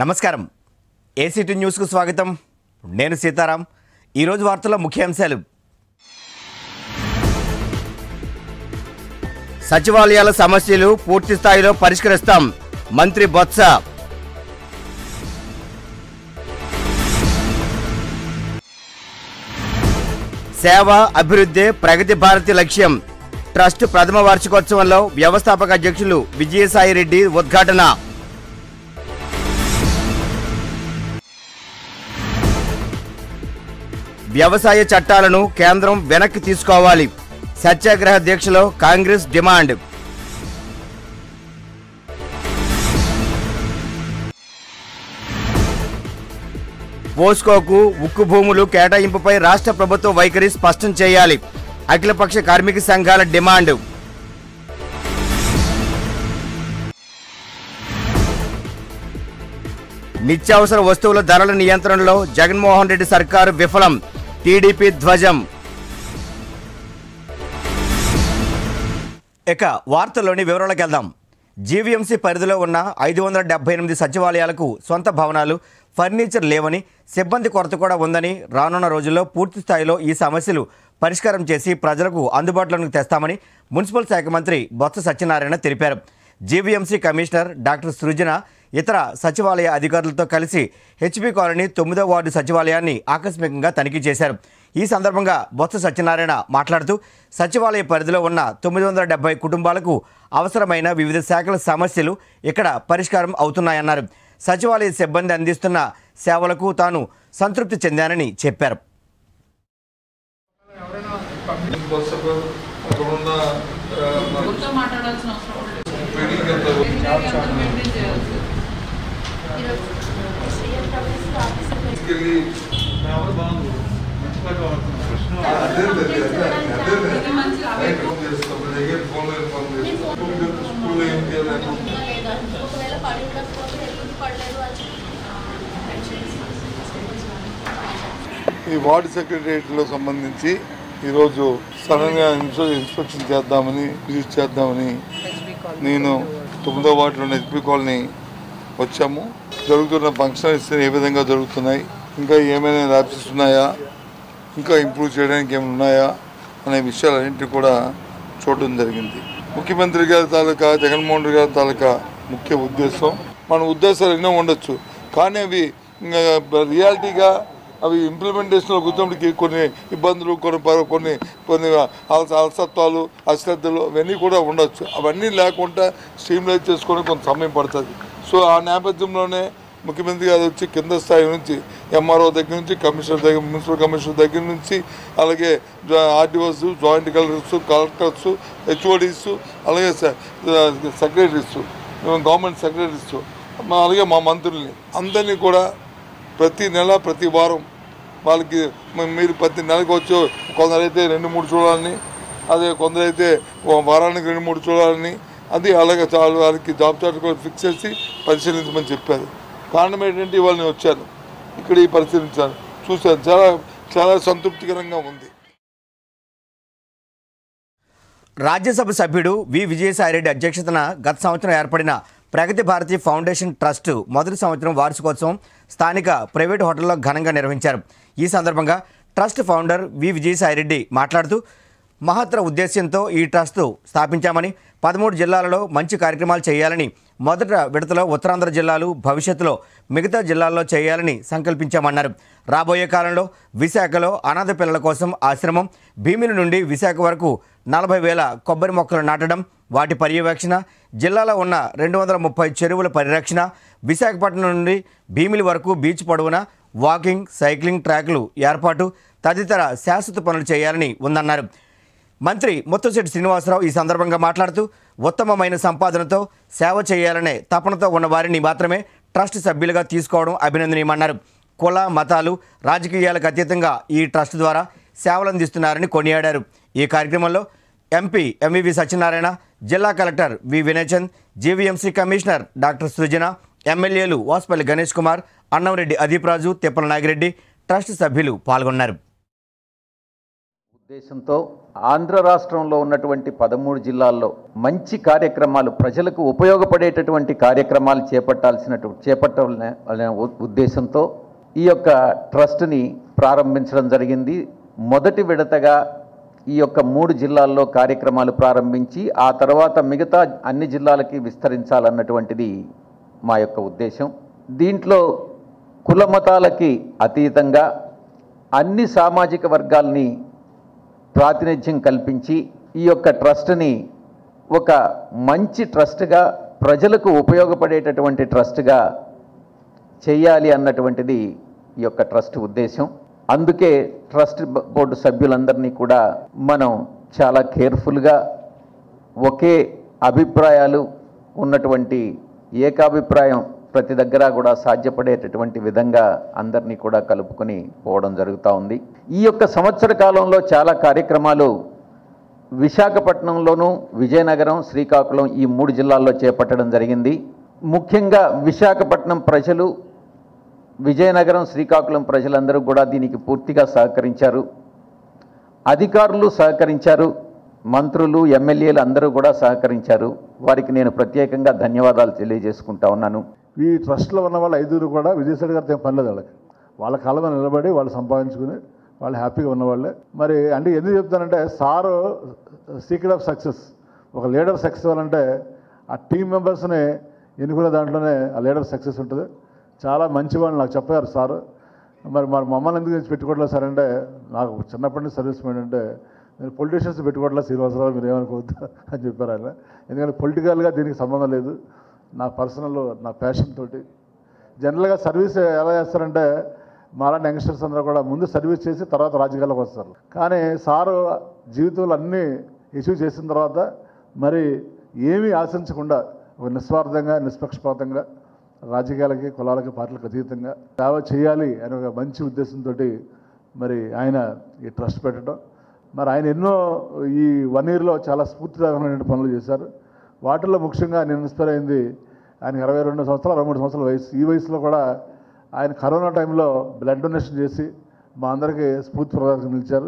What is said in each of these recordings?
నమస్కారం ACT news కు స్వాగతం నేను సీతారాం ఈ రోజు వార్తల ముఖ్యాంశాలు సచివాలయాల సమస్యలు పూర్తి స్థాయిలో పరిష్కరిస్తాం మంత్రి బొత్స సేవ అభివృద్ధి ప్రగతి భారతి లక్ష్యం ట్రస్ట్ ప్రథమ వార్షికోత్సవంలో వ్యవస్థాపక అధ్యక్షులు విజయసాయి రెడ్డి ఉద్ఘాటన వ్యవసాయ చట్టాలను కేంద్రం వెనక్కి తీసుకోవాలి సత్యాగ్రహ దీక్షలో కాంగ్రెస్ డిమాండ్ పోస్కోకు ఉక్కు భూములు కేటాయింపుపై రాష్ట్ర ప్రభుత్వం వైఖరి స్పష్టం చేయాలి అఖిలపక్ష కార్మిక సంఘాల డిమాండ్ నిత్యావసర వస్తువుల ధరల నియంత్రణలో జగన్మోహన్ రెడ్డి సర్కారు విఫలం టీడీపీ ధ్వజం ఇక వార్తల్లోని వివరాలకు వెళ్దాం. జీవీఎంసీ పరిధిలో ఉన్న 578 సచివాలయాలకు సొంత భవనాలు ఫర్నిచర్ లేవని సిబ్బంది కొరత కూడా ఉందని రానున్న రోజుల్లో పూర్తి స్థాయిలో ఈ సమస్యలు పరిష్కారం చేసి ప్రజలకు అందుబాటులోకి తెస్తామని మున్సిపల్ శాఖ మంత్రి బొత్స సత్యనారాయణ తెలిపారు. జీవీఎంసీ కమిషనర్ డాక్టర్ సృజన ఇతర సచివాలయ అధికారులతో కలిసి హెచ్పీ కాలనీ 9వ వార్డు సచివాలయాన్ని ఆకస్మికంగా తనిఖీ చేశారు. ఈ సందర్భంగా బొత్స సత్యనారాయణ మాట్లాడుతూ సచివాలయ పరిధిలో ఉన్న 970 కుటుంబాలకు అవసరమైన వివిధ శాఖల సమస్యలు ఇక్కడ పరిష్కారం అవుతున్నాయన్నారు. సచివాలయ సిబ్బంది అందిస్తున్న సేవలకు తాను సంతృప్తి చెందానని చెప్పారు. ఈ వార్డు సెక్రటరియట్లో సంబంధించి ఈరోజు సడన్గా ఇన్స్పెక్షన్ చేద్దామని విజిట్ చేద్దామని నేను 9వ వార్డులోని హెచ్పీ కాలనీ వచ్చాము. జరుగుతున్న ఫంక్షన్స్ ఏ విధంగా జరుగుతున్నాయి, ఇంకా ఏమైనా ల్యాబ్సెస్ ఉన్నాయా, ఇంకా ఇంప్రూవ్ చేయడానికి ఏమైనా ఉన్నాయా అనే విషయాలన్నింటినీ కూడా చూడడం జరిగింది. ముఖ్యమంత్రి గారి తాలూకా జగన్మోహన్ రెడ్డి గారి తాలూకా ముఖ్య ఉద్దేశం, మన ఉద్దేశాలు ఎన్నో ఉండొచ్చు కానీ అవి రియాలిటీగా అవి ఇంప్లిమెంటేషన్లో కూర్చోడానికి కొన్ని ఇబ్బందులు కొన్ని అలసత్వాలు అశ్రద్ధలు అవన్నీ కూడా ఉండొచ్చు. అవన్నీ లేకుండా స్ట్రీమ్లైజ్ చేసుకోవడానికి కొంత సమయం పడుతుంది. సో ఆ నేపథ్యంలోనే ముఖ్యమంత్రి గారు వచ్చి కింద స్థాయి నుంచి ఎంఆర్ఓ దగ్గర నుంచి కమిషనర్ దగ్గర మున్సిపల్ కమిషనర్ దగ్గర నుంచి అలాగే ఆర్డీఓస్, జాయింట్ కలెక్టర్స్, హెచ్ఓడీస్, అలాగే సెక్రటరీస్, గవర్నమెంట్ సెక్రటరీస్, అలాగే మా మంత్రుల్ని అందరినీ కూడా ప్రతి నెల ప్రతి వారం వాళ్ళకి మీరు ప్రతి నెలకు వచ్చి కొందరైతే 2-3 చూడాలని, అదే కొందరైతే వారానికి 2-3 చూడాలని, అది అలాగే చాలు వాళ్ళకి జాబ్ చార్ట్ కూడా ఫిక్స్ చేసి పరిశీలించమని చెప్పారు. కారణం ఏంటంటే వాళ్ళని వచ్చాను ఇక్కడ ఈ పరిశీలించాను, చూశాను, చాలా చాలా సంతృప్తికరంగా ఉంది. రాజ్యసభ సభ్యుడు విజయసాయిరెడ్డి అధ్యక్షతన గత సంవత్సరం ఏర్పడిన ప్రగతి భారతి ఫౌండేషన్ ట్రస్ట్ మొదటి సంవత్సరం వార్షికోత్సవం స్థానిక ప్రైవేటు హోటల్లో ఘనంగా నిర్వహించారు. ఈ సందర్భంగా ట్రస్ట్ ఫౌండర్ విజయసాయిరెడ్డి మాట్లాడుతూ మహత్తర ఉద్దేశ్యంతో ఈ ట్రస్ట్ స్థాపించామని 13 జిల్లాలలో మంచి కార్యక్రమాలు చేయాలని, మొదట విడతలో ఉత్తరాంధ్ర జిల్లాలు, భవిష్యత్తులో మిగతా జిల్లాల్లో చేయాలని సంకల్పించామన్నారు. రాబోయే కాలంలో విశాఖలో అనాథ పిల్లల కోసం ఆశ్రమం, భీమిలి నుండి విశాఖ వరకు 40,000 కొబ్బరి మొక్కలు నాటడం, వాటి పర్యవేక్షణ, జిల్లాలో ఉన్న 230 చెరువుల పరిరక్షణ, విశాఖపట్నం నుండి భీమిలి వరకు బీచ్ పొడవున వాకింగ్, సైక్లింగ్ ట్రాక్లు ఏర్పాటు తదితర శాశ్వత పనులు చేయాలని ఉందన్నారు. మంత్రి ముత్తంశెట్టి శ్రీనివాసరావు ఈ సందర్భంగా మాట్లాడుతూ ఉత్తమమైన సంపాదనతో సేవ చేయాలనే తపనతో ఉన్న వారిని మాత్రమే ట్రస్ట్ సభ్యులుగా తీసుకోవడం అభినందనీయమన్నారు. కుల మతాలు రాజకీయాలకు అతీతంగా ఈ ట్రస్ట్ ద్వారా సేవలు అందిస్తున్నారని కొనియాడారు. ఈ కార్యక్రమంలో ఎంపీ ఎంవివి సత్యనారాయణ, జిల్లా collector Vinayachand, GVMC commissioner doctor Srujana, ఎమ్మెల్యేలు వాసుపల్లి గణేష్ కుమార్, అన్నంరెడ్డి అదీప్ రాజు, తిప్పల నాగిరెడ్డి, ట్రస్ట్ సభ్యులు పాల్గొన్నారు. ఉద్దేశంతో ఆంధ్ర రాష్ట్రంలో ఉన్నటువంటి 13 జిల్లాల్లో మంచి కార్యక్రమాలు, ప్రజలకు ఉపయోగపడేటటువంటి కార్యక్రమాలు చేపట్టాలనే ఉద్దేశంతో ఈ యొక్క ట్రస్ట్ని ప్రారంభించడం జరిగింది. మొదటి విడతగా ఈ యొక్క 3 జిల్లాల్లో కార్యక్రమాలు ప్రారంభించి ఆ తర్వాత మిగతా అన్ని జిల్లాలకి విస్తరించాలన్నటువంటిది మా యొక్క ఉద్దేశం. దీంట్లో కుల మతాలకి అతీతంగా అన్ని సామాజిక వర్గాల్ని ప్రాతినిధ్యం కల్పించి ఈ యొక్క ట్రస్ట్ని ఒక మంచి ట్రస్ట్గా, ప్రజలకు ఉపయోగపడేటటువంటి ట్రస్ట్గా చేయాలి అన్నటువంటిది ఈ యొక్క ట్రస్ట్ ఉద్దేశం. అందుకే ట్రస్ట్ బోర్డు సభ్యులందరినీ కూడా మనం చాలా కేర్ఫుల్గా ఒకే అభిప్రాయాలు ఉన్నటువంటి ఏకాభిప్రాయం ప్రతి దగ్గర కూడా సాధ్యపడేటటువంటి విధంగా అందరినీ కూడా కలుపుకొని పోవడం జరుగుతూ ఉంది. ఈ యొక్క సంవత్సర కాలంలో చాలా కార్యక్రమాలు విశాఖపట్నంలోను, విజయనగరం, శ్రీకాకుళం ఈ 3 జిల్లాల్లో చేపట్టడం జరిగింది. ముఖ్యంగా విశాఖపట్నం ప్రజలు, విజయనగరం, శ్రీకాకుళం ప్రజలందరూ కూడా దీనికి పూర్తిగా సహకరించారు. అధికారులు సహకరించారు, మంత్రులు, ఎమ్మెల్యేలు అందరూ కూడా సహకరించారు. వారికి నేను ప్రత్యేకంగా ధన్యవాదాలు తెలియజేసుకుంటా ఉన్నాను. ఈ ట్రస్ట్లో ఉన్న వాళ్ళు 5 కూడా విజయసాయి గారితో పని లేదు. వాళ్ళ కాళ్ళ మీద నిలబడి వాళ్ళు సంపాదించుకుని వాళ్ళు హ్యాపీగా ఉన్నవాళ్ళే. మరి అంటే ఎందుకు చెప్తానంటే, సారు సీక్రెట్ ఆఫ్ సక్సెస్, ఒక లీడర్ సక్సెస్ అవ్వాలంటే ఆ టీం మెంబర్స్ని ఎన్నుకునే దాంట్లోనే ఆ లీడర్ సక్సెస్ ఉంటుంది. చాలా మంచి వాళ్ళు నాకు చెప్పారు సారు. మరి మమ్మల్ని ఎందుకు పెట్టుకోవట్లేదు సార్ అంటే, నాకు చిన్నప్పటి నుంచి సర్వీస్ మైండ్ అంటే నేను పొలిటీషియన్స్ పెట్టుకోవట్లేదు శ్రీనివాసరావు, మీరు ఏమనుకోవద్దు అని చెప్పారు ఆయన. ఎందుకంటే పొలిటికల్గా దీనికి సంబంధం లేదు, నా పర్సనల్ నా ప్యాషన్ తోటి. జనరల్గా సర్వీస్ ఎలా చేస్తారంటే, మాలాంటి యంగ్స్టర్స్ అందరూ కూడా ముందు సర్వీస్ చేసి తర్వాత రాజకీయాల్లోకి వస్తారు. కానీ సారు జీవితంలో అన్నీ ఇష్యూ చేసిన తర్వాత మరి ఏమీ ఆశించకుండా ఒక నిస్వార్థంగా, నిష్పక్షపాతంగా రాజకీయాలకి, కులాలకి, పార్టీలకు అతీతంగా సేవ చేయాలి అనే ఒక మంచి ఉద్దేశంతో మరి ఆయన ఈ ట్రస్ట్ పెట్టడం. మరి ఆయన ఎన్నో ఈ 1 yearలో చాలా స్ఫూర్తిదాయకమైన పనులు చేశారు. వాటిల్లో ముఖ్యంగా నేను ఇన్స్పైర్ అయింది, ఆయన 22 సంవత్సరాలు, 23 సంవత్సరాల వయసు. ఈ వయసులో కూడా ఆయన కరోనా టైంలో బ్లడ్ డొనేషన్ చేసి మా అందరికీ స్ఫూర్తిప్రదాయంగా నిలిచారు.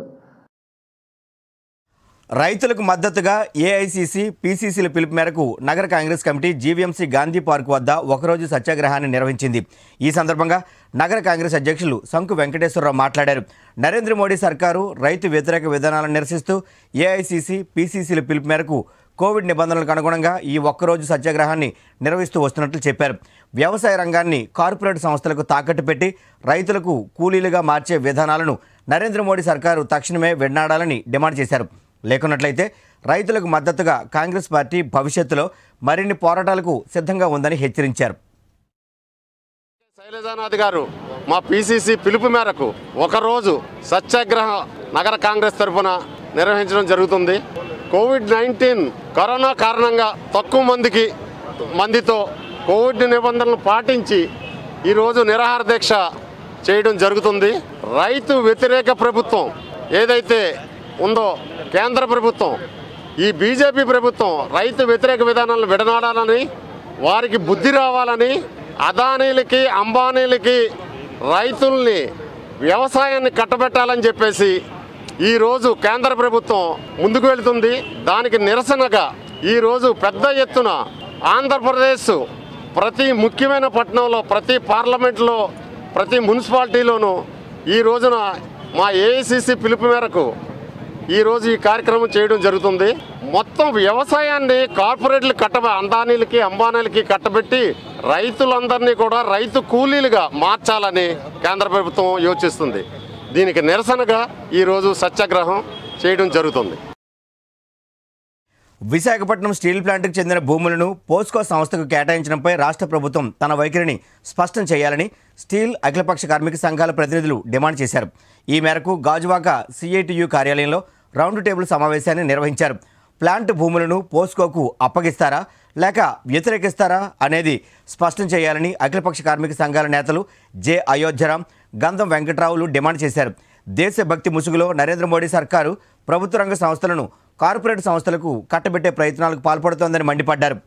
రైతులకు మద్దతుగా ఏఐసీసీ, పీసీసీల పిలుపు మేరకు నగర Congress committee GVMC Gandhi park వద్ద ఒకరోజు సత్యాగ్రహాన్ని నిర్వహించింది. ఈ సందర్భంగా నగర కాంగ్రెస్ అధ్యక్షులు సంకు వెంకటేశ్వరరావు మాట్లాడారు. నరేంద్ర మోడీ సర్కారు రైతు వ్యతిరేక విధానాలను నిరసిస్తూ ఏఐసీసీ, పీసీసీల పిలుపు మేరకు కోవిడ్ నిబంధనలకు అనుగుణంగా ఈ ఒక్కరోజు సత్యాగ్రహాన్ని నిర్వహిస్తూ వస్తున్నట్లు చెప్పారు. వ్యవసాయ రంగాన్ని కార్పొరేట్ సంస్థలకు తాకట్టు పెట్టి రైతులకు కూలీలుగా మార్చే విధానాలను నరేంద్ర మోడీ సర్కారు తక్షణమే వెన్నాడాలని డిమాండ్ చేశారు. లేకున్నట్లయితే రైతులకు మద్దతుగా కాంగ్రెస్ పార్టీ భవిష్యత్తులో మరిన్ని పోరాటాలకు సిద్ధంగా ఉందని హెచ్చరించారు. శైలజానాథ్ గారు మా పీసీసీ పిలుపు మేరకు ఒకరోజు సత్యాగ్రహం నగర కాంగ్రెస్ తరఫున నిర్వహించడం జరుగుతుంది. కోవిడ్-19 కరోనా కారణంగా తక్కువ మందితో కోవిడ్ నిబంధనలు పాటించి ఈరోజు నిరాహార దీక్ష చేయడం జరుగుతుంది. రైతు వ్యతిరేక ప్రభుత్వం ఏదైతే ఉందో కేంద్ర ప్రభుత్వం, ఈ బీజేపీ ప్రభుత్వం రైతు వ్యతిరేక విధానాలను విడనాడాలని, వారికి బుద్ధి రావాలని, అదానీలకి, అంబానీలకి రైతుల్ని, వ్యవసాయాన్ని కట్టబెట్టాలని చెప్పేసి ఈరోజు కేంద్ర ప్రభుత్వం ముందుకు వెళుతుంది. దానికి నిరసనగా ఈరోజు పెద్ద ఎత్తున ఆంధ్రప్రదేశ్ ప్రతి ముఖ్యమైన పట్టణంలో, ప్రతి పార్లమెంట్లో, ప్రతి మున్సిపాలిటీలోనూ ఈ రోజున మా ఏఐసీసీ పిలుపు మేరకు ఈరోజు ఈ కార్యక్రమం చేయడం జరుగుతుంది. మొత్తం వ్యవసాయాన్ని కార్పొరేట్లు అందానీలకి, అంబానీలకి కట్టబెట్టి రైతులందరినీ కూడా రైతు కూలీలుగా మార్చాలని కేంద్ర ప్రభుత్వం యోచిస్తుంది. దీనికి నిరసనగా ఈరోజు సత్యాగ్రహం చేయడం జరుగుతుంది. విశాఖపట్నం స్టీల్ ప్లాంట్కు చెందిన భూములను పోస్కో సంస్థకు కేటాయించడంపై రాష్ట్ర ప్రభుత్వం తన వైఖరిని స్పష్టం చేయాలని స్టీల్ అఖిలపక్ష కార్మిక సంఘాల ప్రతినిధులు డిమాండ్ చేశారు. ఈ మేరకు గాజువాక సిఐటియు కార్యాలయంలో రౌండ్ టేబుల్ సమావేశాన్ని నిర్వహించారు. ప్లాంట్ భూములను పోస్కోకు అప్పగిస్తారా లేక వ్యతిరేకిస్తారా అనేది స్పష్టం చేయాలని అఖిలపక్ష కార్మిక సంఘాల నేతలు జె అయోధ్యరాం, గంధం వెంకట్రావులు డిమాండ్ చేశారు. దేశభక్తి ముసుగులో నరేంద్ర మోడీ సర్కారు ప్రభుత్వ రంగ సంస్థలను కార్పొరేట్ సంస్థలకు కట్టబెట్టే ప్రయత్నాలకు పాల్పడుతోందని మండిపడ్డారు.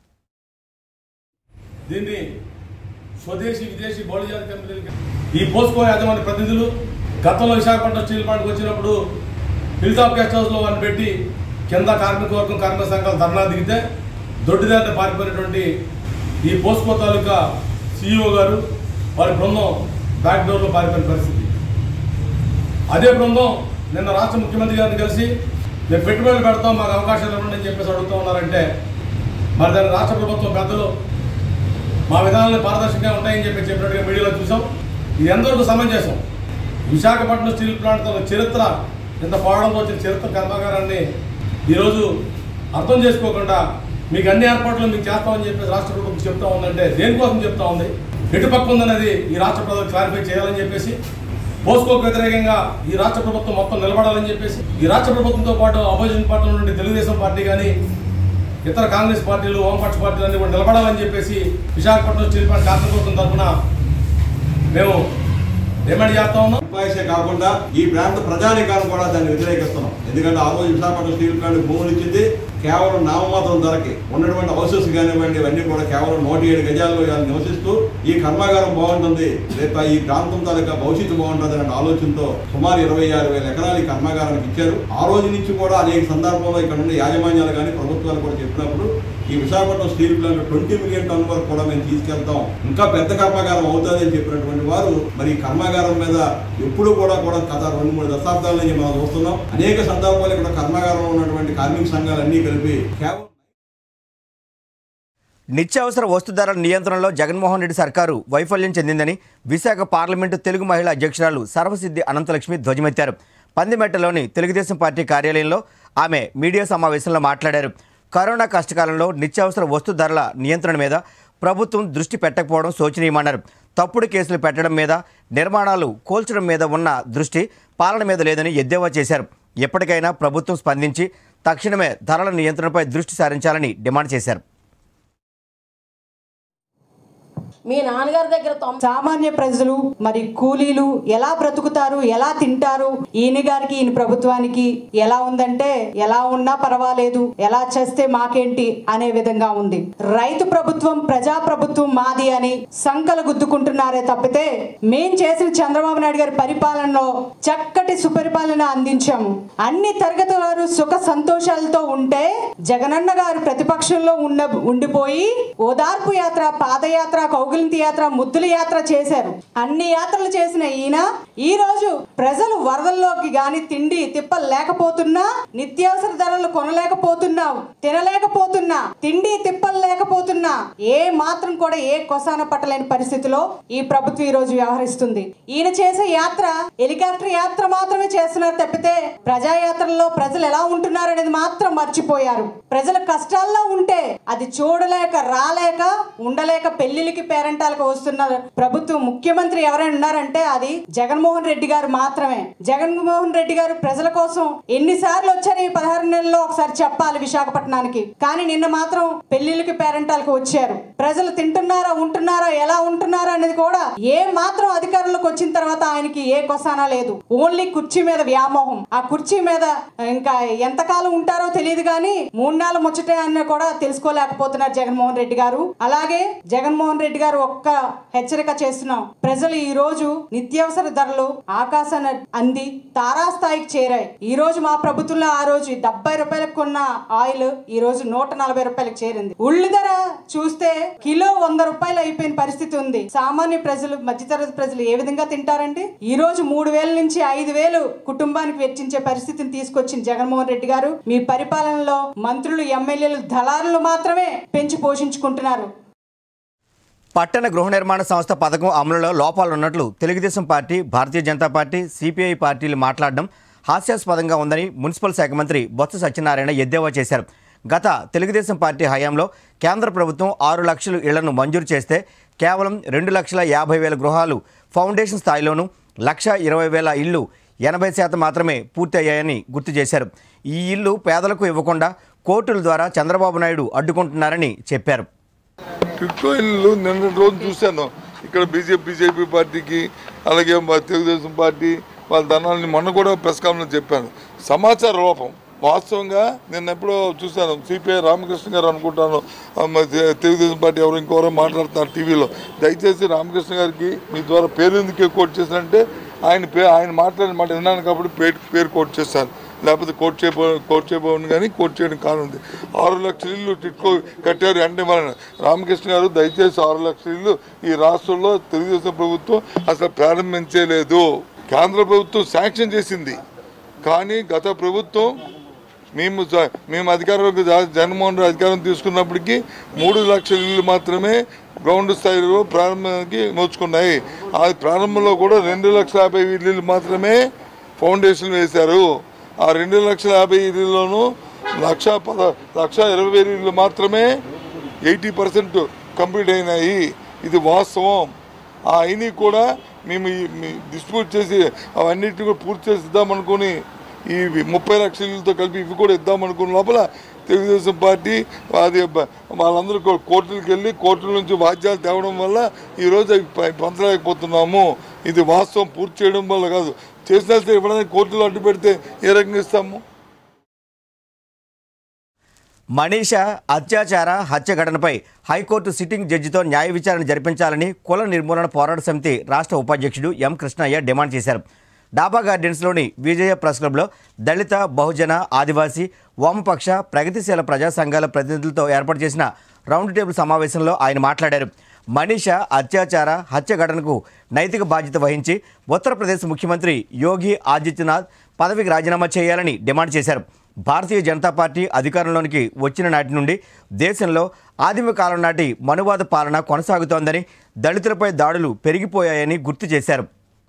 దీన్ని స్వదేశీ విదేశీ బహుళజాతి కంపెనీలకి ఈ పోస్కో యాజమాన్య ప్రతినిధులు గతంలో విశాఖపట్నం స్టీల్ ప్లాంట్కి వచ్చినప్పుడు హిల్ టాప్ గెస్ట్ హౌస్లో వారిని పెట్టి కింద కార్మిక వర్గం కార్మిక సంఘాలు ధర్నా దిగితే దొడ్డిదారిన పారిపోయినటువంటి ఈ పోస్కో తాలూకా CEO గారు వారి బృందం బ్యాక్ డోర్లో పారిపోయిన పరిస్థితి. అదే బృందం నిన్న రాష్ట్ర ముఖ్యమంత్రి గారిని కలిసి మేము పెట్టుబడులు పెడతాం, మాకు అవకాశాలు ఇవ్వండి అని చెప్పేసి అడుగుతూ ఉన్నారంటే మరి దాని రాష్ట్ర ప్రభుత్వం పెద్దలు మా విధానాలు పారదర్శకంగా ఉంటాయని చెప్పినట్టుగా మీడియాలో చూసాం. ఇది ఎంతవరకు సమంజసం? విశాఖపట్నం స్టీల్ ప్లాంట్ తన చరిత్ర ఇంత పోవడంతో వచ్చిన చరిత్ర కర్మాగారాన్ని ఈరోజు అర్థం చేసుకోకుండా మీకు అన్ని ఏర్పాట్లు మీకు చేస్తామని చెప్పేసి రాష్ట్ర ప్రభుత్వం చెప్తా ఉందంటే దేనికోసం చెప్తా ఉంది, ఎటుపక్క ఉందనేది ఈ రాష్ట్ర ప్రజలు క్లారిఫై చేయాలని చెప్పేసి, పోస్కోకు వ్యతిరేకంగా ఈ రాష్ట్ర ప్రభుత్వం మొత్తం నిలబడాలని చెప్పేసి, ఈ రాష్ట్ర ప్రభుత్వంతో పాటు అపోజిషన్ పార్టీల నుండి తెలుగుదేశం పార్టీ కానీ ఇతర కాంగ్రెస్ పార్టీలు వామపక్ష పార్టీలు అన్నీ కూడా నిలబడాలని చెప్పేసి విశాఖపట్నం స్టీల్ ప్లాంట్ కార్మికుల తరఫున మేము డిమాండ్ చేస్తా ఉన్నాం. ఎంప్లాయీసే కాకుండా ఈ ప్రాంత ప్రజానికాన్ని కూడా దాన్ని వ్యతిరేకిస్తున్నాం. ఎందుకంటే ఆ రోజు విశాఖపట్నం స్టీల్ ప్లాంట్ భూములు ఇచ్చింది కేవలం నామమాత్రం ధరకి, ఉన్నటువంటి హౌసెస్ కానివ్వండి ఇవన్నీ కూడా కేవలం 107 గజాల్లో నివసిస్తూ ఈ కర్మాగారం బాగుంటుంది, రేపు ఈ ప్రాంతం తాలూకా భవిష్యత్తు బాగుంటుంది అనే ఆలోచనతో సుమారు 26,000 ఎకరాలు ఈ కర్మాగారానికి ఇచ్చారు. ఆ రోజు నుంచి కూడా అనేక సందర్భంలో ఇక్కడ ఉన్న యాజమాన్యాలు కానీ ప్రభుత్వాలు కూడా చెప్పినప్పుడు ఈ విశాఖపట్నం స్టీల్ ప్లాంట్ 20 మిలియన్ టన్నుల వరకు కూడా మేము తీసుకెళ్తాం, ఇంకా పెద్ద కర్మాగారం అవుతుంది అని చెప్పినటువంటి వారు మరి ఈ కర్మాగారం మీద ఎప్పుడు కూడా గత 2-3 దశాబ్దాల నుంచి మనం చూస్తున్నాం. అనేక సందర్భాలు ఇక్కడ కర్మాగారంలో ఉన్నటువంటి కార్మిక సంఘాలన్నీ కలిపి కేవలం నిత్యావసర వస్తు ధరల నియంత్రణలో జగన్మోహన్ రెడ్డి సర్కారు వైఫల్యం చెందిందని విశాఖ పార్లమెంటు తెలుగు మహిళా అధ్యక్షురాలు సర్వసిద్ధి అనంతలక్ష్మి ధ్వజమెత్తారు. పందిమెట్టలోని తెలుగుదేశం పార్టీ కార్యాలయంలో ఆమె మీడియా సమావేశంలో మాట్లాడారు. కరోనా కష్టకాలంలో నిత్యావసర వస్తు ధరల నియంత్రణ మీద ప్రభుత్వం దృష్టి పెట్టకపోవడం శోచనీయమన్నారు. తప్పుడు కేసులు పెట్టడం మీద, నిర్మాణాలు కూల్చడం మీద ఉన్న దృష్టి పాలన మీద లేదని ఎద్దేవా చేశారు. ఎప్పటికైనా ప్రభుత్వం స్పందించి తక్షణమే ధరల నియంత్రణపై దృష్టి సారించాలని డిమాండ్ చేశారు. మీ నాన్నగారి దగ్గర సామాన్య ప్రజలు మరి కూలీలు ఎలా బ్రతుకుతారు, ఎలా తింటారు, ఈయన గారికి ఈయన ప్రభుత్వానికి ఎలా ఉందంటే ఎలా ఉన్నా పర్వాలేదు, ఎలా చేస్తే మాకేంటి అనే విధంగా ఉంది. రైతు ప్రభుత్వం ప్రజా ప్రభుత్వం మాది అని సంకలు గుద్దుకుంటున్నారే తప్పితే మేం చేసిన చంద్రబాబు నాయుడు గారి పరిపాలనలో చక్కటి సుపరిపాలన అందించాము. అన్ని తరగతుల వారు సుఖ సంతోషాలతో ఉంటే జగనన్న గారు ప్రతిపక్షంలో ఉండిపోయి ఓదార్పు యాత్ర, పాదయాత్ర, కౌగిలింతి యాత్ర, ముద్దుల యాత్ర చేశారు. అన్ని యాత్రలు చేసిన ఈయన ఈ రోజు ప్రజలు వరదల్లోకి గాని తిండి తిప్పలు లేకపోతున్నా, నిత్యావసర ధరలు కొనలేకపోతున్నా, తినలేకపోతున్నా, తిండి తిప్పలు లేకపోతున్నా, ఏ మాత్రం కూడా ఏ కొసాన పట్టలేని పరిస్థితిలో ఈ ప్రభుత్వం ఈ రోజు వ్యవహరిస్తుంది. ఈయన చేసే యాత్ర హెలికాప్టర్ యాత్ర మాత్రమే చేస్తున్నారు తప్పితే ప్రజాయాత్రల్లో ప్రజలు ఎలా ఉంటున్నారు అనేది మాత్రం మర్చిపోయారు. ప్రజల కష్టాల్లో ఉంటే అది చూడలేక, రాలేక, ఉండలేక పెళ్లిళ్ళకి పేరెంటాలకు వస్తున్న ప్రభుత్వం ముఖ్యమంత్రి ఎవరైనా ఉన్నారంటే అది జగన్మోహన్ రెడ్డి గారు మాత్రమే. జగన్మోహన్ రెడ్డి గారు ప్రజల కోసం ఎన్నిసార్లు వచ్చారు ఈ 16 నెలల్లో ఒకసారి చెప్పాలి విశాఖపట్నానికి. కానీ నిన్న మాత్రం పెళ్లిళ్ళకి పేరెంటాలకు వచ్చారు. ప్రజలు తింటున్నారా, ఉంటున్నారా, ఎలా ఉంటున్నారా అనేది కూడా ఏ మాత్రం అధికారులకు వచ్చిన తర్వాత ఆయనకి ఏ కొసానా లేదు. ఓన్లీ కుర్చీ మీద వ్యామోహం. ఆ కుర్చీ మీద ఇంకా ఎంతకాలం ఉంటారో తెలియదు కానీ 3 నెలలు ముచ్చటే అని కూడా తెలుసుకోలేకపోతున్నారు జగన్మోహన్ రెడ్డి గారు. అలాగే జగన్మోహన్ రెడ్డి గారు ఒక్క హెచ్చరిక చేస్తున్నాం. ప్రజలు ఈ రోజు నిత్యావసర ధరలు ఆకాశాన్ని అంది తారాస్థాయికి చేరాయి. ఈ రోజు మా ప్రభుత్వంలో ఆ రోజు 70 రూపాయలకు కొన్న ఆయిల్ ఈ రోజు 140 రూపాయలకు చేరింది. ఉల్లి ధర చూస్తే కిలో 100 రూపాయలు అయిపోయిన పరిస్థితి ఉంది. సామాన్య ప్రజలు, మధ్యతరగతి ప్రజలు ఏ విధంగా తింటారండి? ఈ రోజు 3,000 నుంచి 5,000 కుటుంబానికి వెచ్చించే పరిస్థితిని తీసుకొచ్చిన జగన్మోహన్ రెడ్డి గారు మీ పరిపాలనలో మంత్రులు, ఎమ్మెల్యేలు, దళారులు మాత్రమే పెంచి పోషించుకుంటున్నారు. పట్టణ గృహ నిర్మాణ సంస్థ పథకం అమలులో లోపాలున్నట్లు Telugu Desam party, Bharatiya Janata party, CPI పార్టీలు మాట్లాడడం హాస్యాస్పదంగా ఉందని మున్సిపల్ శాఖ మంత్రి బొత్స సత్యనారాయణ ఎద్దేవా చేశారు. గత తెలుగుదేశం పార్టీ హయాంలో కేంద్ర ప్రభుత్వం 6 లక్షల ఇళ్లను మంజూరు చేస్తే కేవలం 2,50,000 గృహాలు ఫౌండేషన్ స్థాయిలోనూ 1,20,000 ఇళ్లు 80% మాత్రమే పూర్తయ్యాయని గుర్తు చేశారు. ఈ ఇల్లు పేదలకు ఇవ్వకుండా కోర్టుల ద్వారా చంద్రబాబు నాయుడు అడ్డుకుంటున్నారని చెప్పారు. టిట్కో ఇల్లు నిన్న రోజు చూశాను. ఇక్కడ బీజేపీ పార్టీకి అలాగే తెలుగుదేశం పార్టీ వాళ్ళ ధనాలని మొన్న కూడా ప్రెస్ కాన్ఫరెన్స్ చెప్పాను. సమాచార లోపం. వాస్తవంగా నేను ఎప్పుడో చూశాను. సిపిఐ రామకృష్ణ గారు అనుకుంటాను, తెలుగుదేశం పార్టీ ఎవరు ఇంకెవరో మాట్లాడుతున్నారు టీవీలో. దయచేసి రామకృష్ణ గారికి మీ ద్వారా పేరు ఎందుకు కోట్ చేశానంటే ఆయన మాట్లాడిన మాట విన్నాను కాబట్టి పేరు కోట్ చేశాను. లేకపోతే కోట్ చేయబోను కానీ కోట్ చేయడం కానుంది. 6 లక్షల ఇల్లు టిట్కో కట్టారు అంటే మన రామకృష్ణ గారు దయచేసి 6 లక్షల ఇల్లు ఈ రాష్ట్రంలో తెలుగుదేశం ప్రభుత్వం అసలు ప్రారంభించలేదు. కేంద్ర ప్రభుత్వం శాంక్షన్ చేసింది కానీ గత ప్రభుత్వం మేము అధికారంలోకి జగన్మోహన్ రెడ్డి అధికారం తీసుకున్నప్పటికీ 3 లక్షల ఇల్లు మాత్రమే గ్రౌండ్ స్థాయిలో ప్రారంభానికి నోచుకున్నాయి. ఆ ప్రారంభంలో కూడా 2,50,000 ఇల్లు మాత్రమే ఫౌండేషన్ వేశారు. ఆ 2,50,000 ఇళ్లలోనూ 1,20,000 ఇల్లు మాత్రమే 80% కంప్లీట్ అయినాయి. ఇది వాస్తవం. ఆ అయినా కూడా మేము డిస్ట్రిబ్యూట్ చేసి అవన్నిటిని కూడా పూర్తి చేసి ఇద్దామనుకుని ఈ 30 లక్షల ఇళ్ళతో కలిపి ఇవి కూడా ఇద్దామనుకున్న లోపల తెలుగుదేశం పార్టీ అది వాళ్ళందరూ కోర్టులకు వెళ్ళి కోర్టుల నుంచి వాద్యాలు తేవడం వల్ల ఈరోజు అవి పంచలేకపోతున్నాము. ఇది వాస్తవం. పూర్తి చేయడం వల్ల కాదు, చేసిన ఇవ్వడానికి కోర్టులో అడ్డు పెడితే ఏ రకంగా ఇస్తాము? మనీషా అత్యాచార హత్య ఘటనపై హైకోర్టు సిట్టింగ్ జడ్జితో న్యాయ విచారణ జరిపించాలని కుల నిర్మూలన పోరాట సమితి రాష్ట్ర ఉపాధ్యక్షుడు ఎం కృష్ణయ్య డిమాండ్ చేశారు. డాబా గార్డెన్స్లోని విజయ ప్రెస్ క్లబ్లో దళిత, బహుజన, ఆదివాసీ, వామపక్ష, ప్రగతిశీల ప్రజా సంఘాల ప్రతినిధులతో ఏర్పాటు చేసిన రౌండ్ టేబుల్ సమావేశంలో ఆయన మాట్లాడారు. మనీషా అత్యాచార హత్య ఘటనకు నైతిక బాధ్యత వహించి ఉత్తరప్రదేశ్ ముఖ్యమంత్రి యోగి ఆదిత్యనాథ్ పదవికి రాజీనామా చేయాలని డిమాండ్ చేశారు. భారతీయ జనతా పార్టీ అధికారంలోనికి వచ్చిన నాటి నుండి దేశంలో ఆదిమ కాలం నాటి మనువాద పాలన కొనసాగుతోందని, దళితులపై దాడులు పెరిగిపోయాయని గుర్తు చేశారు.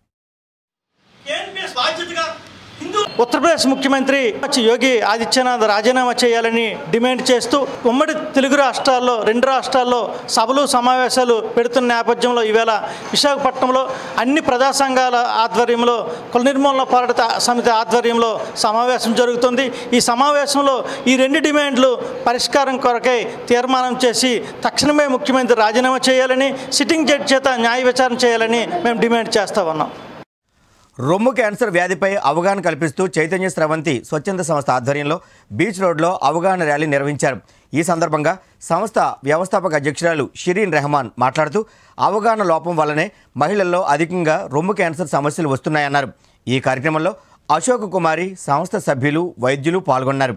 ఉత్తరప్రదేశ్ ముఖ్యమంత్రి యోగి ఆదిత్యనాథ్ రాజీనామా చేయాలని డిమాండ్ చేస్తూ ఉమ్మడి తెలుగు రాష్ట్రాల్లో 2 రాష్ట్రాల్లో సభలు సమావేశాలు పెడుతున్న నేపథ్యంలో ఈవేళ విశాఖపట్నంలో అన్ని ప్రజా సంఘాల ఆధ్వర్యంలో కుల నిర్మూలన పోరాట సమితి ఆధ్వర్యంలో సమావేశం జరుగుతుంది. ఈ సమావేశంలో ఈ 2 డిమాండ్లు పరిష్కారం కొరకై తీర్మానం చేసి తక్షణమే ముఖ్యమంత్రి రాజీనామా చేయాలని, సిట్టింగ్ జడ్జి చేత న్యాయ విచారణ చేయాలని మేము డిమాండ్ చేస్తూ ఉన్నాం. రొమ్ము క్యాన్సర్ వ్యాధిపై అవగాహన కల్పిస్తూ చైతన్య స్రవంతి స్వచ్ఛంద సంస్థ ఆధ్వర్యంలో బీచ్ రోడ్లో అవగాహన ర్యాలీ నిర్వహించారు. ఈ సందర్భంగా సంస్థ వ్యవస్థాపక అధ్యక్షురాలు షిరీన్ రెహమాన్ మాట్లాడుతూ అవగాహన లోపం వల్లనే మహిళల్లో అధికంగా రొమ్ము క్యాన్సర్ సమస్యలు వస్తున్నాయన్నారు. ఈ కార్యక్రమంలో అశోక్ కుమారి, సంస్థ సభ్యులు, వైద్యులు పాల్గొన్నారు.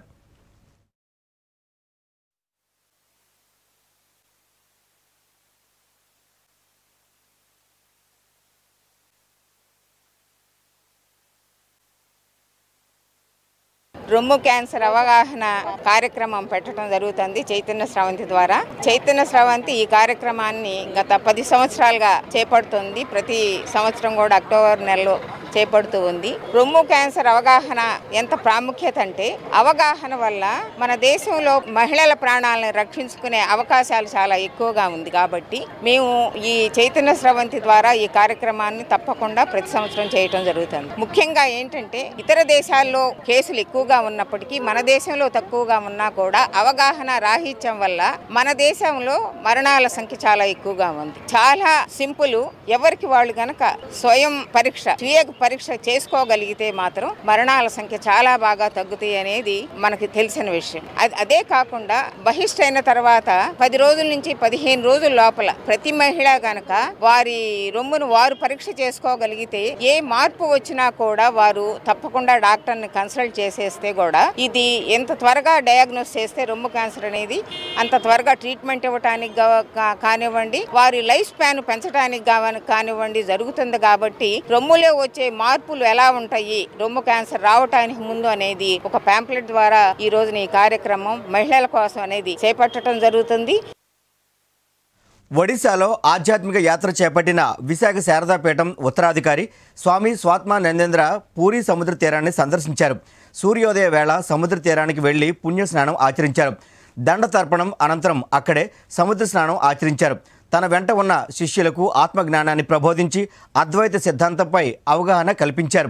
రొమ్ము క్యాన్సర్ అవగాహన కార్యక్రమం పెట్టడం జరుగుతుంది చైతన్య స్రవంతి ద్వారా. చైతన్య స్రవంతి ఈ కార్యక్రమాన్ని గత 10 సంవత్సరాలుగా చేపడుతుంది. ప్రతి సంవత్సరం కూడా అక్టోబర్ నెలలో చేపడుతూ ఉంది. రొమ్ము క్యాన్సర్ అవగాహన ఎంత ప్రాముఖ్యత అంటే, అవగాహన వల్ల మన దేశంలో మహిళల ప్రాణాలను రక్షించుకునే అవకాశాలు చాలా ఎక్కువగా ఉంది. కాబట్టి మేము ఈ చైతన్య స్రవంతి ద్వారా ఈ కార్యక్రమాన్ని తప్పకుండా ప్రతి సంవత్సరం చేయటం జరుగుతుంది. ముఖ్యంగా ఏంటంటే, ఇతర దేశాల్లో కేసులు ఎక్కువగా ఉన్నప్పటికీ మన దేశంలో తక్కువగా ఉన్నా కూడా అవగాహన రాహిత్యం వల్ల మన దేశంలో మరణాల సంఖ్య చాలా ఎక్కువగా ఉంది. చాలా సింపుల్. ఎవరికి వాళ్ళు గనక స్వయం స్వీయ పరీక్ష చేసుకోగలిగితే మాత్రం మరణాల సంఖ్య చాలా బాగా తగ్గుతాయి అనేది మనకి తెలిసిన విషయం. అదే కాకుండా బహిష్ట తర్వాత 10 రోజుల నుంచి 15 రోజుల లోపల ప్రతి మహిళ గనక వారి రొమ్మును వారు పరీక్ష చేసుకోగలిగితే ఏ మార్పు వచ్చినా కూడా వారు తప్పకుండా డాక్టర్ని కన్సల్ట్ చేసేస్తే కూడా ఇది ఎంత త్వరగా డయాగ్నోస్ చేస్తే రొమ్ము క్యాన్సర్ అనేది అంత త్వరగా ట్రీట్మెంట్ ఇవ్వటానికి కానివ్వండి, వారి లైఫ్ స్పాన్ పెంచడానికి కానివ్వండి జరుగుతుంది. కాబట్టి రొమ్ములో వచ్చే మార్పులు ఎలా ఉంటాయి రొమ్ము క్యాన్సర్ రావటానికి ముందు అనేది ఒక పాంప్లెట్ ద్వారా ఈ రోజున ఈ కార్యక్రమం మహిళల కోసం అనేది చేపట్టడం జరుగుతుంది. ఒడిశాలో ఆధ్యాత్మిక యాత్ర చేపట్టిన విశాఖ శారదాపీఠం ఉత్తరాధికారి స్వామి స్వాత్మానందేంద్ర పూరీ సముద్ర తీరాన్ని సందర్శించారు. సూర్యోదయ వేళ సముద్ర తీరానికి వెళ్లి పుణ్యస్నానం ఆచరించారు. దండతర్పణం అనంతరం అక్కడే సముద్ర స్నానం ఆచరించారు. తన వెంట ఉన్న శిష్యులకు ఆత్మజ్ఞానాన్ని ప్రబోధించి అద్వైత సిద్ధాంతంపై అవగాహన కల్పించారు.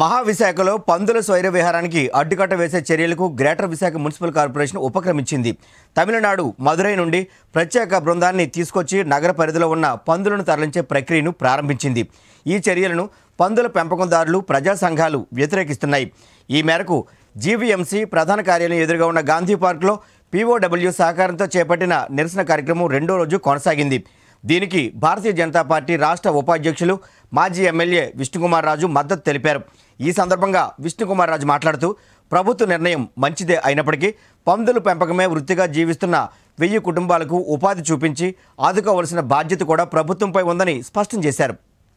మహావిశాఖలో పందుల స్వైర విహారానికి అడ్డుకట్ట వేసే చర్యలకు గ్రేటర్ విశాఖ మున్సిపల్ కార్పొరేషన్ ఉపక్రమించింది. తమిళనాడు మదురై నుండి ప్రత్యేక బృందాన్ని తీసుకొచ్చి నగర పరిధిలో ఉన్న పందులను తరలించే ప్రక్రియను ప్రారంభించింది. ఈ చర్యలను పందుల పెంపకందారులు, ప్రజా సంఘాలు వ్యతిరేకిస్తున్నాయి. ఈ మేరకు జీవీఎంసీ ప్రధాన కార్యాలయం ఎదురుగా ఉన్న గాంధీ పార్క్లో పీఓడబ్ల్యూ సహకారంతో చేపట్టిన నిరసన కార్యక్రమం రెండో రోజు కొనసాగింది. దీనికి భారతీయ జనతా పార్టీ రాష్ట్ర ఉపాధ్యక్షులు మాజీ ఎమ్మెల్యే విష్ణుకుమార్ రాజు మద్దతు తెలిపారు. ఈ సందర్భంగా విష్ణుకుమార్ రాజు మాట్లాడుతూ ప్రభుత్వ నిర్ణయం మంచిదే అయినప్పటికీ పందుల పెంపకమే వృత్తిగా జీవిస్తున్న 1000 కుటుంబాలకు ఉపాధి చూపించి ఆదుకోవాల్సిన బాధ్యత కూడా ప్రభుత్వంపై ఉందని స్పష్టం చేశారు.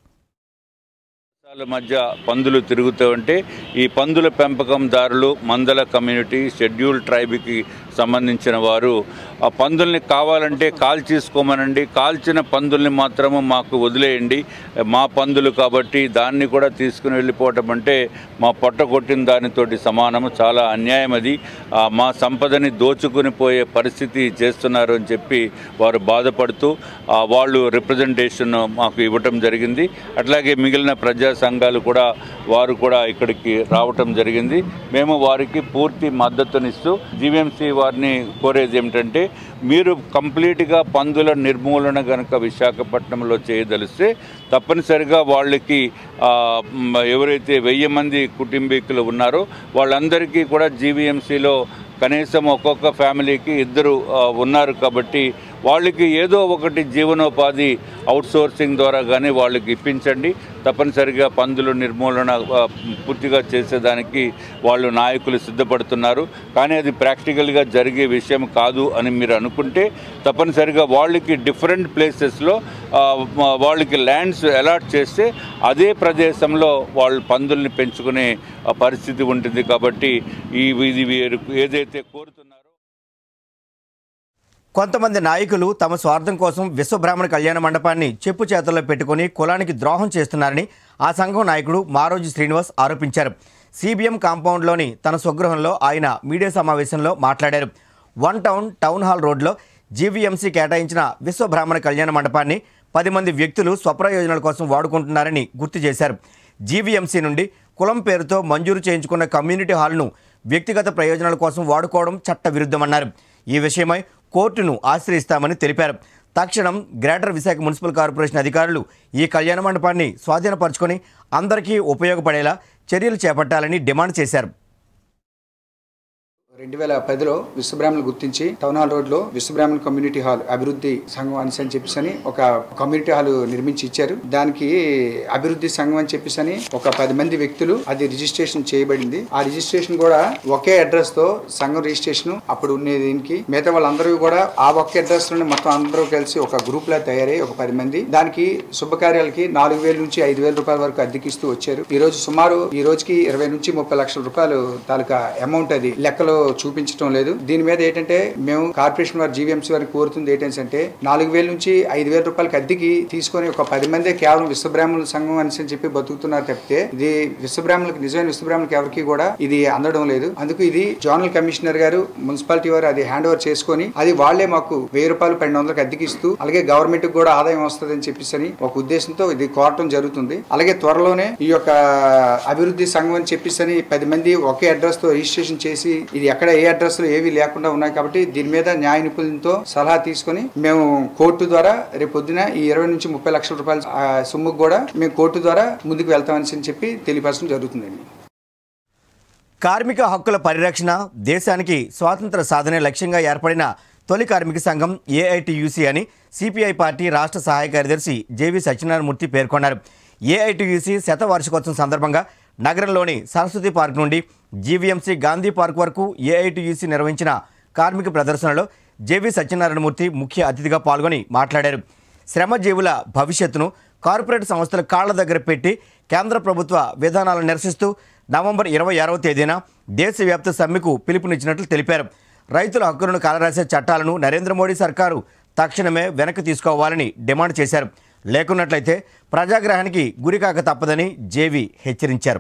మధ్య పందులు తిరుగుతూ ఉంటే ఈ పందుల పెంపకందారులు, మందల కమ్యూనిటీ, షెడ్యూల్ ట్రైబ్కి సంబంధించిన వారు ఆ పందుల్ని కావాలంటే కాల్చేసుకోమనండి, కాల్చిన పందుల్ని మాత్రము మాకు వదిలేయండి, మా పందులు కాబట్టి దాన్ని కూడా తీసుకుని వెళ్ళిపోవటం అంటే మా పొట్ట కొట్టిన దానితోటి సమానము. చాలా అన్యాయం అది. మా సంపదని దోచుకుని పోయే పరిస్థితి చేస్తున్నారు అని చెప్పి వారు బాధపడుతూ వాళ్ళు రిప్రజెంటేషన్ మాకు ఇవ్వటం జరిగింది. అట్లాగే మిగిలిన ప్రజా సంఘాలు కూడా వారు కూడా ఇక్కడికి రావటం జరిగింది. మేము వారికి పూర్తి మద్దతునిస్తూ జీవీఎంసీ వారిని కోరేది ఏమిటంటే, మీరు కంప్లీట్గా పందుల నిర్మూలన కనుక విశాఖపట్నంలో చేయదలిస్తే తప్పనిసరిగా వాళ్ళకి ఎవరైతే 1000 మంది కుటుంబీకులు ఉన్నారో వాళ్ళందరికీ కూడా జీవీఎంసీలో కనీసం ఒక్కొక్క ఫ్యామిలీకి 2 ఉన్నారు కాబట్టి వాళ్ళకి ఏదో ఒకటి జీవనోపాధి అవుట్సోర్సింగ్ ద్వారా కానీ వాళ్ళకి ఇప్పించండి. తప్పనిసరిగా పందుల నిర్మూలన పూర్తిగా చేసేదానికి వాళ్ళు నాయకులు సిద్ధపడుతున్నారు. కానీ అది ప్రాక్టికల్గా జరిగే విషయం కాదు అని మీరు అనుకుంటే తప్పనిసరిగా వాళ్ళకి డిఫరెంట్ ప్లేసెస్లో వాళ్ళకి ల్యాండ్స్ అలాట్ చేస్తే అదే ప్రదేశంలో వాళ్ళు పందుల్ని పెంచుకునే పరిస్థితి ఉంటుంది. కాబట్టి ఇది ఏదైతే కోరుతున్నారో కొంతమంది నాయకులు తమ స్వార్థం కోసం విశ్వబ్రాహ్మణ కళ్యాణ మండపాన్ని చెప్పు చేతుల్లో పెట్టుకుని కులానికి ద్రోహం చేస్తున్నారని ఆ సంఘం నాయకుడు మారోజు శ్రీనివాస్ ఆరోపించారు. సిబిఎం కాంపౌండ్లోని తన స్వగృహంలో ఆయన మీడియా సమావేశంలో మాట్లాడారు. 1 టౌన్ హాల్ రోడ్లో జీవీఎంసీ కేటాయించిన విశ్వబ్రాహ్మణ కళ్యాణ మండపాన్ని 10 మంది వ్యక్తులు స్వప్రయోజనాల కోసం వాడుకుంటున్నారని గుర్తు చేశారు. జీవీఎంసీ నుండి కులం పేరుతో మంజూరు చేయించుకున్న కమ్యూనిటీ హాల్ను వ్యక్తిగత ప్రయోజనాల కోసం వాడుకోవడం చట్ట విరుద్ధమన్నారు. ఈ విషయమై కోర్టును ఆశ్రయిస్తామని తెలిపారు. తక్షణం గ్రేటర్ విశాఖ మున్సిపల్ కార్పొరేషన్ అధికారులు ఈ కళ్యాణ మండపాన్ని స్వాధీనపరుచుకొని అందరికీ ఉపయోగపడేలా చర్యలు చేపట్టాలని డిమాండ్ చేశారు. 2010లో విశ్వబ్రాహ్మణులు గుర్తించి టౌన్ హాల్ రోడ్ లో విశ్వబ్రాహ్మణ కమ్యూనిటీ హాల్ అభివృద్ధి సంఘం అని చెప్పేసి ఒక కమ్యూనిటీ హాల్ నిర్మించి ఇచ్చారు. దానికి అభివృద్ధి సంఘం అని చెప్పేసి ఒక 10 మంది వ్యక్తులు అది రిజిస్ట్రేషన్ చేయబడింది. ఆ రిజిస్ట్రేషన్ కూడా ఒకే అడ్రస్ తో సంఘం రిజిస్ట్రేషన్ అప్పుడు ఉండేది. దీనికి మిగతా వాళ్ళందరూ కూడా ఆ ఒకే అడ్రస్ లోనే మొత్తం అందరూ కలిసి ఒక గ్రూప్ లా తయారై ఒక 10 మంది దానికి శుభకార్యాలకి 4000 నుంచి 5000 రూపాయల వరకు అద్దెకిస్తూ వచ్చారు. ఈ రోజు సుమారు ఈ రోజుకి 20 నుంచి 30 లక్షల రూపాయలు తాలూకా అమౌంట్ అది లెక్కలో చూపించడం లేదు. దీని మీద ఏంటంటే మేము కార్పొరేషన్ వారి జీవీఎంసీ వారిని కోరుతుంది ఏంటంటే 4000 నుంచి 5000 రూపాయలకి అద్దెకి తీసుకొని ఒక 10 మంది కేవలం విశ్వబ్రాహ్మణుల సంఘం అని చెప్పి బతుకుతున్నారు తప్పితే ఇది విశ్వబ్రాహ్మణులకు నిజమైన విశ్వబ్రాహ్మణులకు ఎవరికి కూడా ఇది అందడం లేదు. అందుకు ఇది జోనల్ కమిషనర్ గారు మున్సిపాలిటీ వారు అది హ్యాండ్ ఓవర్ చేసుకొని అది వాళ్లే మాకు 1000 రూపాయలు 1200కి అద్దెకిస్తూ అలాగే గవర్నమెంట్ కు కూడా ఆదాయం వస్తుంది అని చెప్పేసి ఒక ఉద్దేశంతో ఇది కోరటం జరుగుతుంది. అలాగే త్వరలోనే ఈ యొక్క అభివృద్ధి సంఘం అని చెప్పేసి 10 మంది ఒకే అడ్రస్ తో రిజిస్ట్రేషన్ చేసి ఇది ఎక్కడ ఏ అడ్రస్ లో ఏవి లేకుండా ఉన్నాయి కాబట్టి దీని మీద న్యాయ నిపుణులతో సలహా తీసుకుని మేము కోర్టు ద్వారా రేపు పొద్దున ఈ 20 నుంచి 30 లక్షల రూపాయల సొమ్ముకు కూడా మేము కోర్టు ద్వారా ముందుకు వెళ్తామని చెప్పి తెలియపరచడం జరుగుతుందండి. కార్మిక హక్కుల పరిరక్షణ దేశానికి స్వాతంత్ర సాధనే లక్ష్యంగా ఏర్పడిన తొలి కార్మిక సంఘం ఏఐటీయూసీ అని సిపిఐ పార్టీ రాష్ట్ర సహాయ కార్యదర్శి జేవి సత్యనారాయణమూర్తి పేర్కొన్నారు. ఏఐటీయూసీ శతవార్షికోత్సవం సందర్భంగా నగరంలోని సరస్వతి పార్క్ నుండి జీవీఎంసీ గాంధీ పార్క్ వరకు ఏఐటీయూసీ నిర్వహించిన కార్మిక ప్రదర్శనలో జేవి సత్యనారాయణమూర్తి ముఖ్య అతిథిగా పాల్గొని మాట్లాడారు. శ్రమజీవుల భవిష్యత్తును కార్పొరేట్ సంస్థల కాళ్ల దగ్గర పెట్టి కేంద్ర ప్రభుత్వ విధానాలను నిరసిస్తూ నవంబర్ 26వ తేదీన దేశవ్యాప్త సమ్మెకు పిలుపునిచ్చినట్లు తెలిపారు. రైతుల హక్కులను కాలరాసే చట్టాలను నరేంద్ర మోడీ సర్కారు తక్షణమే వెనక్కి తీసుకోవాలని డిమాండ్ చేశారు. లేకున్నట్లయితే ప్రజాగ్రహానికి గురికాక తప్పదని జేవి హెచ్చరించారు.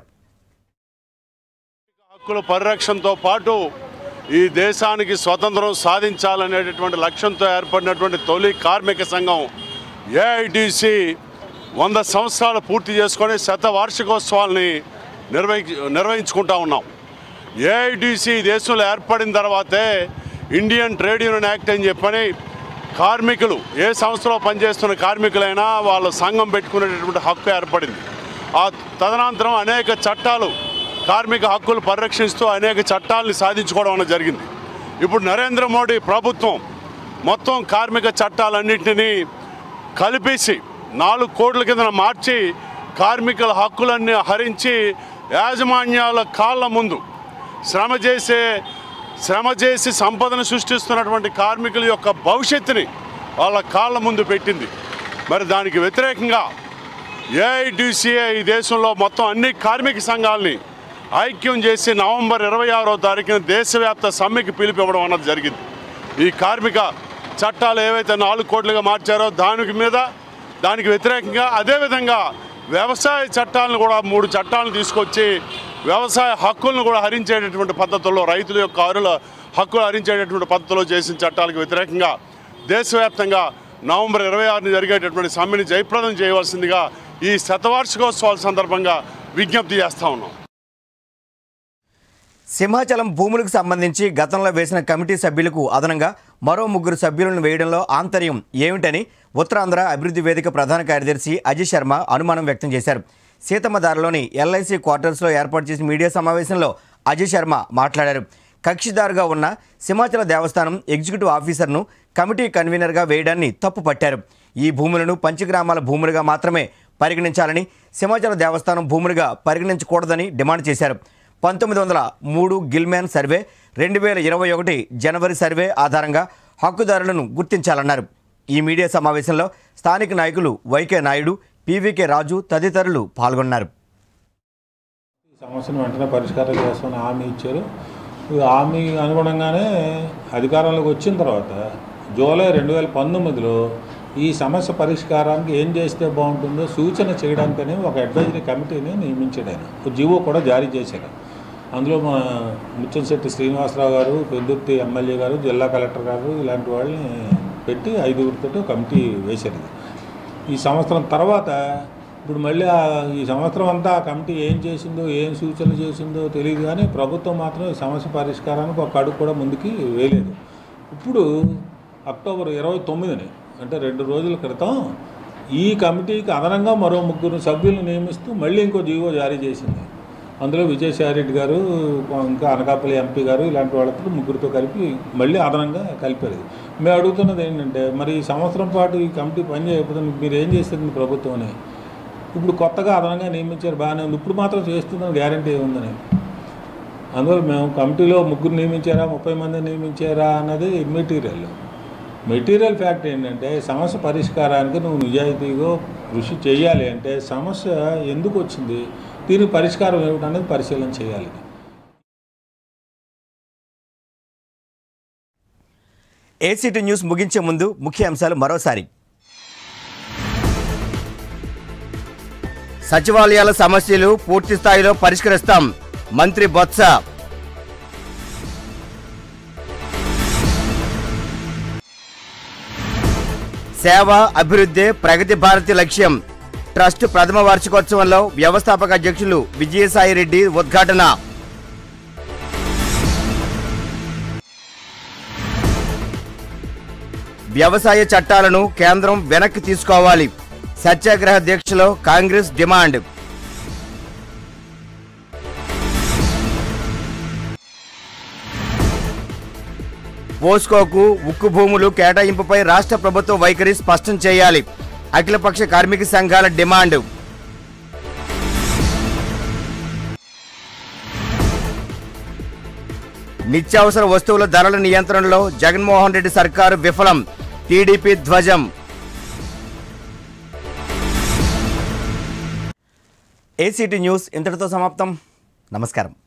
హక్కుల పరిరక్షణతో పాటు ఈ దేశానికి స్వతంత్రం సాధించాలనేటటువంటి లక్ష్యంతో ఏర్పడినటువంటి తొలి కార్మిక సంఘం ఏఐటీసీ 100 సంవత్సరాలు పూర్తి చేసుకొని శతవార్షికోత్సవాల్ని నిర్వహించుకుంటా ఉన్నాం. ఏఐటీసీ దేశంలో ఏర్పడిన తర్వాతే ఇండియన్ ట్రేడ్ యూనియన్ యాక్ట్ అని చెప్పని కార్మికులు ఏ సంస్థలో పనిచేస్తున్న కార్మికులైనా వాళ్ళ సంఘం పెట్టుకునేటటువంటి హక్కు ఏర్పడింది. ఆ తదనంతరం అనేక చట్టాలు కార్మిక హక్కులు పరిరక్షిస్తూ అనేక చట్టాలని సాధించుకోవడం అనేది జరిగింది. ఇప్పుడు నరేంద్ర మోడీ ప్రభుత్వం మొత్తం కార్మిక చట్టాలన్నింటినీ కలిపేసి 4 కోట్ల కింద మార్చి కార్మికుల హక్కులన్నీ హరించి యాజమాన్యాల కాళ్ళ ముందు శ్రమ చేసి సంపదను సృష్టిస్తున్నటువంటి కార్మికుల యొక్క భవిష్యత్తుని వాళ్ళ కాళ్ళ ముందు పెట్టింది. మరి దానికి వ్యతిరేకంగా ఏఐటీసీఏ ఈ దేశంలో మొత్తం అన్ని కార్మిక సంఘాలని ఐక్యం చేసి నవంబర్ 26వ తారీఖున దేశవ్యాప్త సమ్మెకి పిలుపివ్వడం అన్నది జరిగింది. ఈ కార్మిక చట్టాలు ఏవైతే 4 కోట్లుగా మార్చారో దానికి వ్యతిరేకంగా అదేవిధంగా వ్యవసాయ చట్టాలను కూడా 3 చట్టాలను తీసుకొచ్చి వ్యవసాయ హక్కులను కూడా హరించేటటువంటి పద్ధతుల్లో రైతుల యొక్క హక్కులు హరించేటటువంటి పద్ధతిలో చేసిన చట్టాలకు వ్యతిరేకంగా దేశవ్యాప్తంగా నవంబర్ 26ని జరిగేటటువంటి సమ్మెని జయప్రదం చేయవలసిందిగా ఈ శతవార్షికోత్సవాల సందర్భంగా విజ్ఞప్తి చేస్తూ ఉన్నాం. సింహాచలం భూములకు సంబంధించి గతంలో వేసిన కమిటీ సభ్యులకు అదనంగా మరో 3 సభ్యులను వేయడంలో ఆంతర్యం ఏమిటని ఉత్తరాంధ్ర అభివృద్ధి వేదిక ప్రధాన కార్యదర్శి అజయ్ శర్మ అనుమానం వ్యక్తం చేశారు. సీతమ్మదారిలోని ఎల్ఐసి క్వార్టర్స్లో ఏర్పాటు చేసిన మీడియా సమావేశంలో అజయ్ శర్మ మాట్లాడారు. కక్షిదారుగా ఉన్న సింహాచల దేవస్థానం ఎగ్జిక్యూటివ్ ఆఫీసర్ను కమిటీ కన్వీనర్గా వేయడాన్ని తప్పు పట్టారు. ఈ భూములను పంచగ్రామాల భూములుగా మాత్రమే పరిగణించాలని, సింహాచల దేవస్థానం భూములుగా పరిగణించకూడదని డిమాండ్ చేశారు. 1903 గిల్మ్యాన్ సర్వే, 2021 జనవరి సర్వే ఆధారంగా హక్కుదారులను గుర్తించాలన్నారు. ఈ మీడియా సమావేశంలో స్థానిక నాయకులు వైకే నాయుడు, పీవీకే రాజు తదితరులు పాల్గొన్నారు. సమస్యను వెంటనే పరిష్కారం చేస్తామని హామీ ఇచ్చారు. హామీ అనుగుణంగానే అధికారంలోకి వచ్చిన తర్వాత జూలై 2019లో ఈ సమస్య పరిష్కారానికి ఏం చేస్తే బాగుంటుందో సూచన చేయడానికని ఒక అడ్వైజరీ కమిటీని నియమించాడు. ఆయన ఒక జీవో కూడా జారీ చేశారు. అందులో మన ముచ్చంశెట్టి శ్రీనివాసరావు గారు, పెద్దుర్తి ఎమ్మెల్యే గారు, జిల్లా కలెక్టర్ గారు ఇలాంటి వాళ్ళని పెట్టి 5గురితో కమిటీ వేశారు. ఈ సంవత్సరం తర్వాత ఇప్పుడు మళ్ళీ ఈ సంవత్సరం అంతా ఆ కమిటీ ఏం చేసిందో, ఏం సూచనలు చేసిందో తెలియదు. కానీ ప్రభుత్వం మాత్రం ఈ సమస్య పరిష్కారానికి ఒక అడుగు కూడా ముందుకి వేయలేదు. ఇప్పుడు అక్టోబర్ 29ని అంటే 2 రోజుల క్రితం ఈ కమిటీకి అదనంగా మరో 3 సభ్యులను నియమిస్తూ మళ్ళీ ఇంకో జీవో జారీ చేసింది. అందులో విజయసాయిరెడ్డి గారు, ఇంకా అనకాపల్లి ఎంపీ గారు ఇలాంటి వాళ్ళతో 3తో కలిపి మళ్ళీ అదనంగా కలిపారు. మేము అడుగుతున్నది ఏంటంటే, మరి ఈ సంవత్సరం పాటు ఈ కమిటీ పని చేయకపోతే మీరు ఏం చేస్తుంది ప్రభుత్వం అని. ఇప్పుడు కొత్తగా అదనంగా నియమించారు, బాగానే ఉంది. ఇప్పుడు మాత్రం చేస్తుందని గ్యారంటీ ఏముందని. అందువల్ల మేము కమిటీలో 3 నియమించారా, 30 మంది నియమించారా అన్నది మెటీరియల్ ఫ్యాక్ట్ ఏంటంటే, సమస్య పరిష్కారానికి నువ్వు నిజాయితీగా కృషి చేయాలి అంటే సమస్య ఎందుకు వచ్చింది, దీనికి పరిష్కారం ఏమిటనేది పరిశీలన చేయాలి. ఏసీటీ న్యూస్ ముగించే ముందు ముఖ్య అంశాలు మరోసారి. సచివాలయాల సమస్యలు పూర్తి స్థాయిలో పరిష్కరిస్తాం, మంత్రి బొత్స. సేవ, అభివృద్ధి, ప్రగతి భారతి లక్ష్యం. ట్రస్ట్ ప్రథమ వార్షికోత్సవంలో వ్యవస్థాపక అధ్యక్షులు విజయసాయిరెడ్డి ఉద్ఘాటన. వ్యవసాయ చట్టాలను కేంద్రం వెనక్కి తీసుకోవాలి, సత్యాగ్రహ దీక్షలో కాంగ్రెస్ డిమాండ్. పోస్కోకు ఉక్కు భూములు కేటాయింపుపై రాష్ట్ర ప్రభుత్వ వైఖరి స్పష్టం చేయాలి, అఖిలపక్ష కార్మిక సంఘాల డిమాండ్. నిత్యావసర వస్తువుల ధరల నియంత్రణలో జగన్మోహన్ రెడ్డి సర్కారు విఫలం, టీడీపీ ధ్వజం. ఏసీటీ న్యూస్ ఇంతటితో సమాప్తం. నమస్కారం.